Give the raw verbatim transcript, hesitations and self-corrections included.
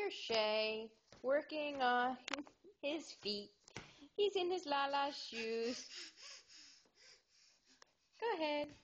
Here's Shay working on his feet. He's in his Lala's shoes. Go ahead.